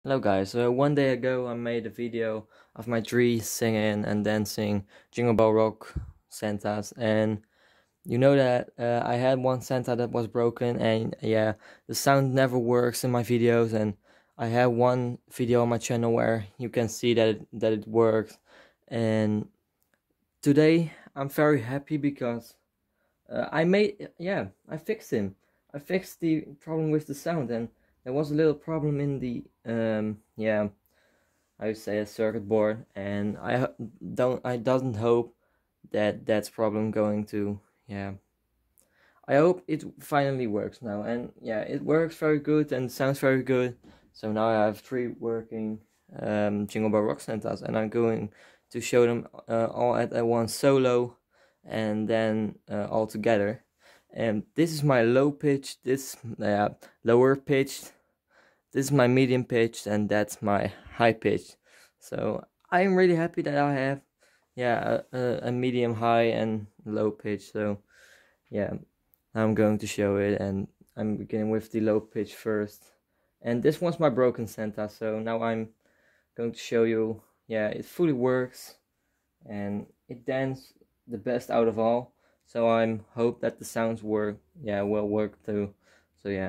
Hello guys, so one day ago I made a video of my tree singing and dancing Jingle Bell Rock Santas, and you know that I had one Santa that was broken, and yeah, the sound never works in my videos, and I have one video on my channel where you can see that it works. And today I'm very happy because I fixed him. I fixed the problem with the sound, and there was a little problem in the I would say a circuit board, and I doesn't hope that that's problem going to I hope it finally works now, and yeah, it works very good and sounds very good. So now I have three working Jingle Bell Rock Santas, and I'm going to show them all at one solo, and then all together. And this is my low pitch, this lower pitched, this is my medium pitched, and that's my high pitched. So I'm really happy that I have a medium, high, and low pitch. So yeah, I'm going to show it, and I'm beginning with the low pitch first. And this one's my broken Santa, so now I'm going to show you, yeah, it fully works, and it dances the best out of all. So I'm hope that the sounds work, will work too. So yeah.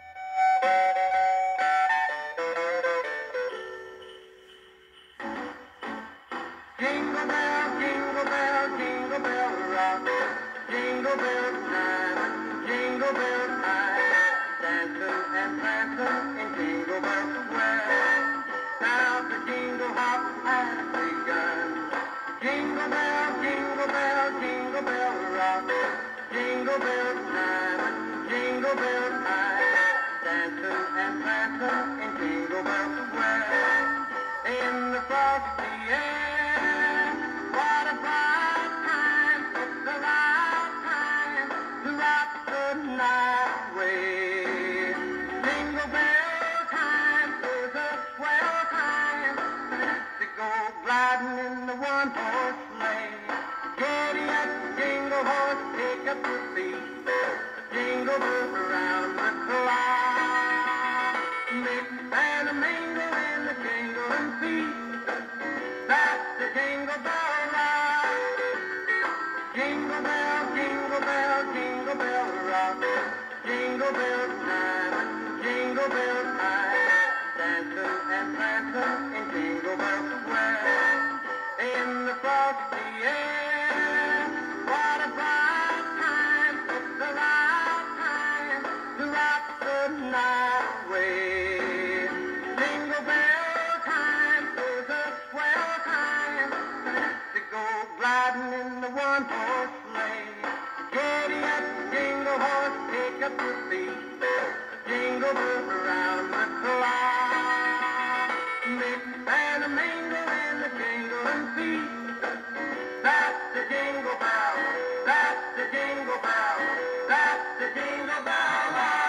Jingle bell, jingle bell, jingle bell rock. Jingle bell time, jingle bell time. Dancing and prancing in Jingle Bell Square. Now the jingle hop has begun. Jingle bell, jingle bell, jingle bell rock. Jingle bell time, jingle bell time. Dancing and prancing in Jingle Bell Square. In the frosty air, what a bright time, it's the right time to rock the night away. Jingle bell time is a swell time to go gliding in the one-horse sleigh. Giddy up, jingle horse, take up your seat. Jingle bells around the clock. Mix and a mingle in the jingling feet. That's the jingle bell rock. Jingle bell, jingle bell, jingle bell rock. Jingle bell time, jingle bell time. Dancing and prancing in Jingle Bell Square. In the frosty air, what a bright time, it's the right time to rock the night away. Jingle bell time is a swell time to go gliding in the one-horse sleigh. Giddy up, jingle horse, take up your seat. Jingle bells around the clock. Mix and a mingle in the jingling feet. That's the jingle bell, that's the jingle bell, that's the jingle bell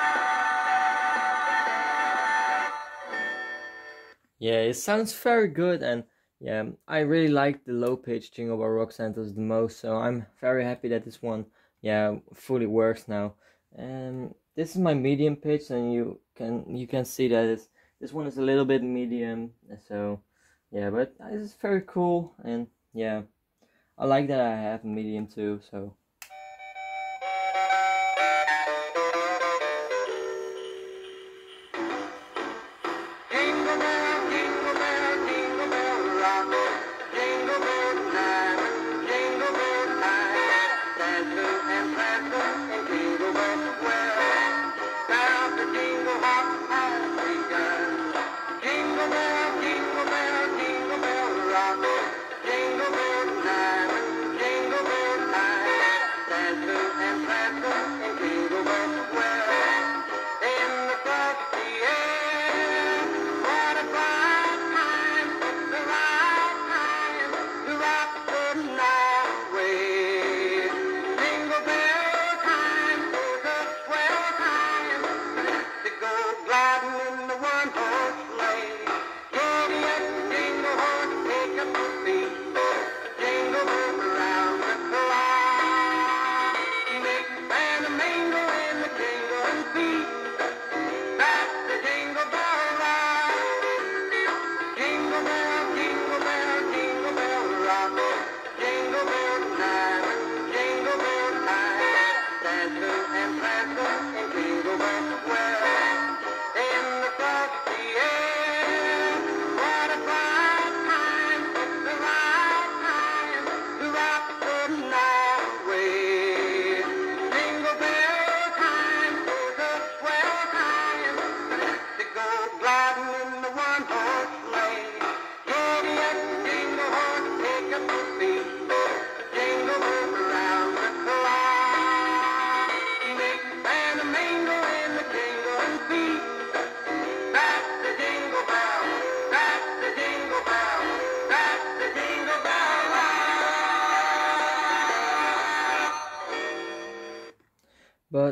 rock. Yeah, it sounds very good, and yeah, I really like the low pitch Jingle Bell Rock Santas the most, so I'm very happy that this one, fully works now. And this is my medium pitch, and you can see that this one is a little bit medium, so yeah, but it's very cool, and yeah, I like that I have a medium too, so. Jingle bell, jingle bell, jingle bell rock. Jingle bell time, jingle bell time. Dancing and prancing in Jingle Bell Square. Now the jingle hop has begun. Jingle bell, jingle bell, jingle bell rock. Jingle bell time, jingle bell time. Dancing and prancing in Jingle Bell Square. In the frosty air, what a bright time, it's the right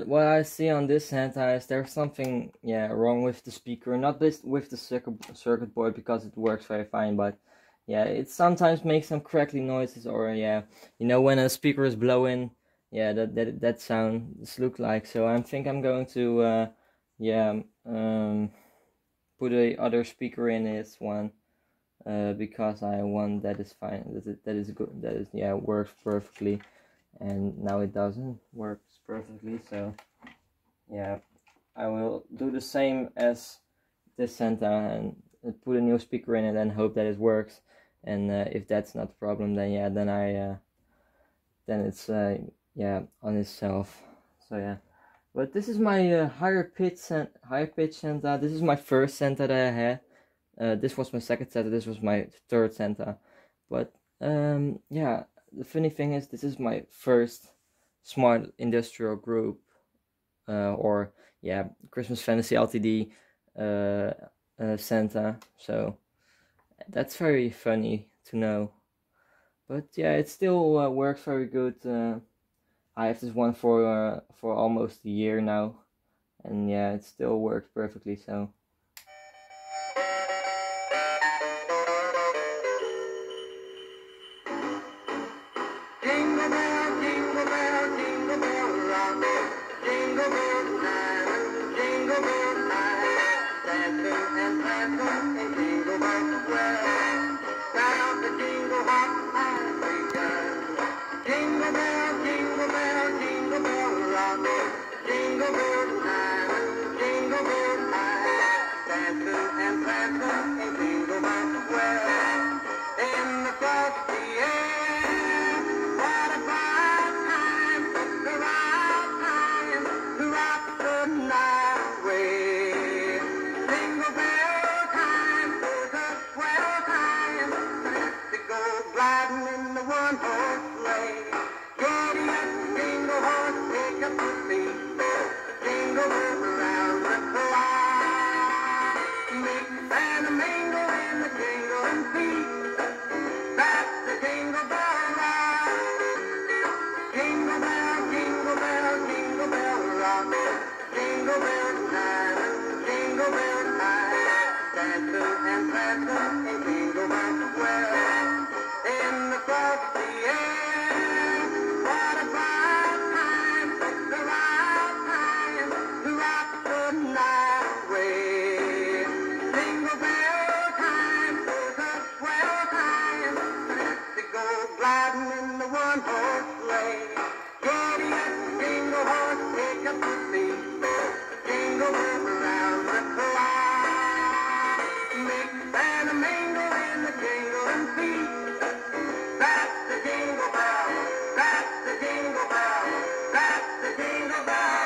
but what I see on this Santa is there's something, yeah, wrong with the speaker. Not this with the circuit board, because it works very fine, but yeah, it sometimes makes some crackly noises, or yeah, you know, when a speaker is blowing, yeah, that sound look like. So I think I'm going to yeah, put a other speaker in this one, because I want that is fine, that is good, that is, yeah, works perfectly, and now it doesn't work perfectly. So yeah, I will do the same as this Santa and put a new speaker in it and hope that it works. And if that's not the problem, then yeah, then then it's yeah, on itself. So yeah, but this is my higher pitch Santa. This is my first Santa that I had. This was my second Santa. This was my third Santa. But yeah, the funny thing is, this is my first smart industrial group, or yeah, Christmas Fantasy Ltd Santa. So that's very funny to know. But yeah, it still works very good. I have this one for almost a year now, and yeah, it still works perfectly. So Jingle bell, jingle bell, jingle bell rock. Jingle bell time, jingle bell time. Dancing and prancing in Jingle Bell Square. Down the jingle hop highway goes. Jingle bell, jingle bell, jingle bell rock. Jingle bell time, jingle bell time. Dancing and prancing in Jingle Bell Square. In the frosty air, what a fine time, the right time to rock the night away. Jingle bell time is a swell time to go gliding in the one-horse sleigh. Giddy up, jingle horse, take up the speed. Jingle bells around the clock. Mix and a mingle in the jingling feet. That's the jingle bell rock. Jingle bell, jingle bell, jingle bell rock. Jingle bell time, jingle bell time. Dancing and prancing in Jingle Bell Square. In the frosty air, what a fine time, the right time to rock the night away. Jingle bell time is a swell time to go gliding in the one-horse sleigh. Giddy up, jingle horse, take up the speed. Jingle bells around the clock. Mix and a mingle in the jingling feet. That's the jingle bell. That's the jingle bell. That's the jingle bell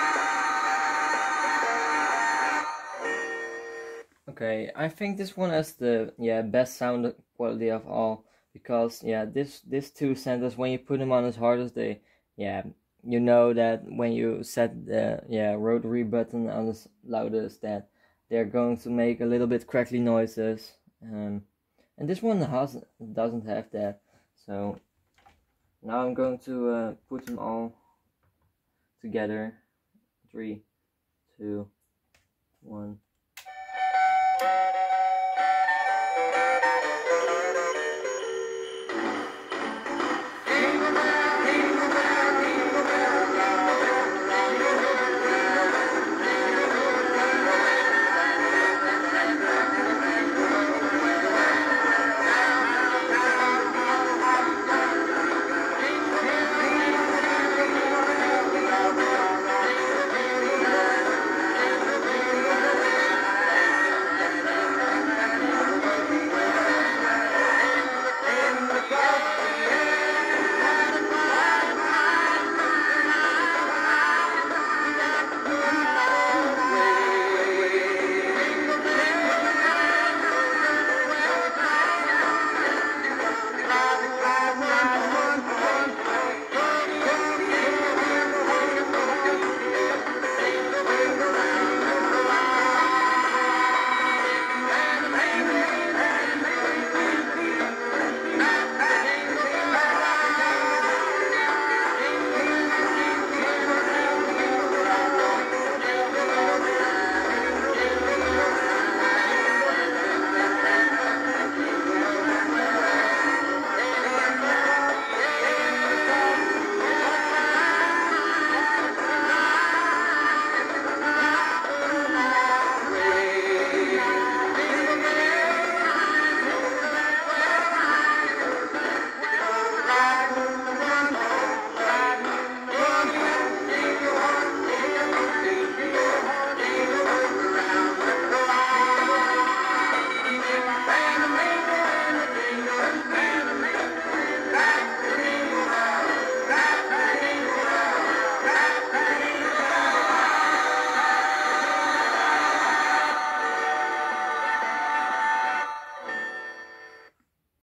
rock. okay, I think this one has the, yeah, best sound quality of all, because yeah, this two Santas, when you put them on as hard as they, yeah, you know that when you set the, yeah, rotary button on as loudest, that they're going to make a little bit crackly noises. And this one doesn't have that. So now I'm going to put them all together. 3, 2, 1.